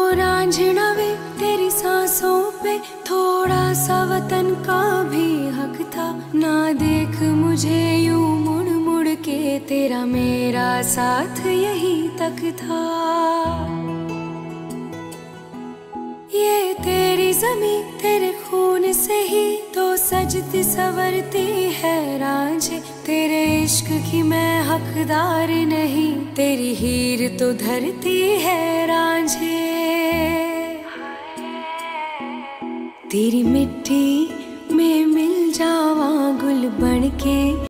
रांझना वे तेरी सांसों पे थोड़ा सा वतन का भी हक था। ना देख मुझे यूं मुड़ मुड़ के, तेरा मेरा साथ यही तक था। ये तेरी ज़मीं तेरे खून से ही तो सजती संवरती है रांझे। तेरे इश्क की मैं हकदार नहीं, तेरी हीर तो धरती है रांझे। तेरी मिट्टी में मिल जावा गुल बन के।